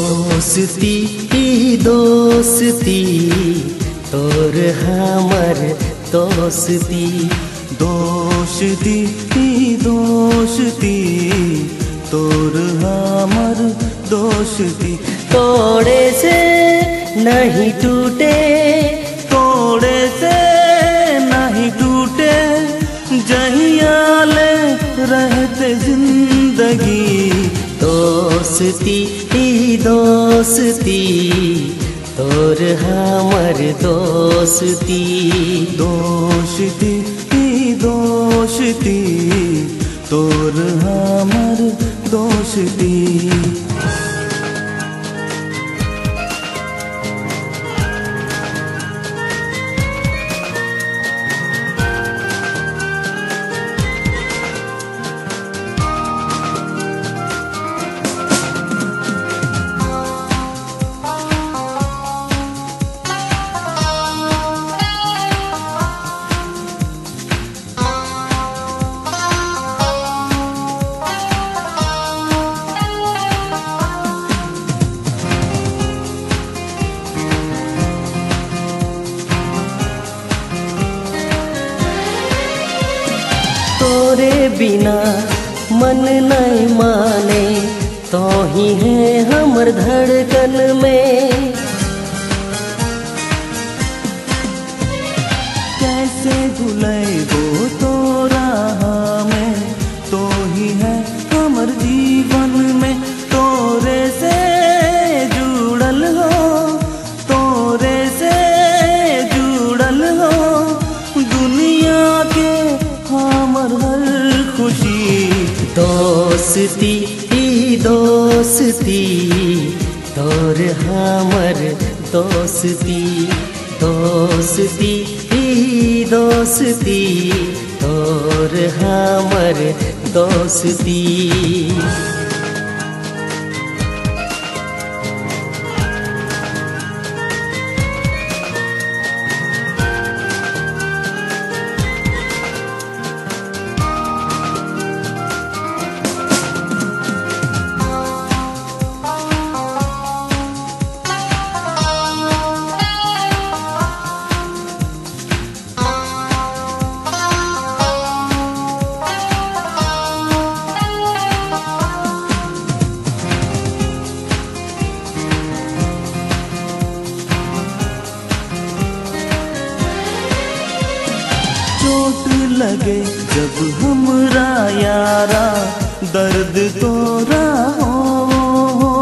दोस्ती दोस्ती तोर हमर दोस्ती, दोस्ती दोस्ती तोर हमर दोस्ती। तोड़े से नहीं टूटे, तोड़े से नहीं टूटे, जहियाले रहते जिंदगी। दोस्ती दोस्ती तोर हमर दोस्ती, दोस्ती दोस्ती तोर हमर दोस्ती। तोरे बिना मन नहीं माने, तो ही है हमर धड़कन में। कैसे भुलाएगो तोरा हमें, तो ही है हमर जीवन में। तोरे से जुड़ल हो, तोरे से जुड़ल हो, दुनिया के हमर हर खुशी। दोस्ती दोस्ती तोर हमर दोस्ती, दोस्ती दोस्ती तोर हमर दोस्ती। चोट लगे जब हमरा यारा, दर्द तोरा हो।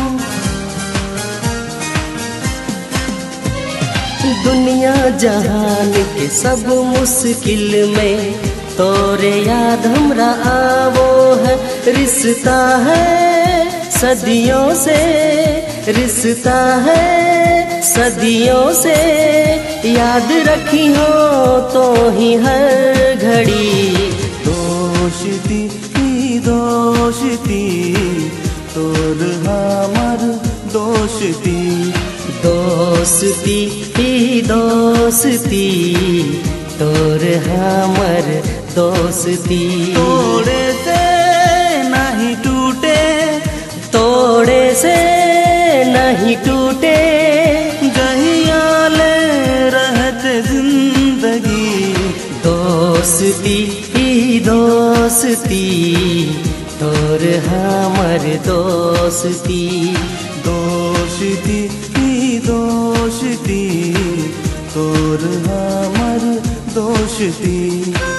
दुनिया जहान के सब मुश्किल में तोरे याद हमरा आवो है। रिश्ता है सदियों से, रिश्ता है सदियों से, याद रखी हो तो ही हर घड़ी। दोस्ती दोस्ती तोर हमर दोस्ती, दोस्ती दोस्ती तोर हमर दोस्ती। तोड़े से नहीं टूटे, तोड़े से नहीं टूटे, जहियाले रहते जिंदगी। दोस्ती दोस्ती तोर हमर दोस्ती, दोस्ती दोस्ती तोर हमर दोस्ती।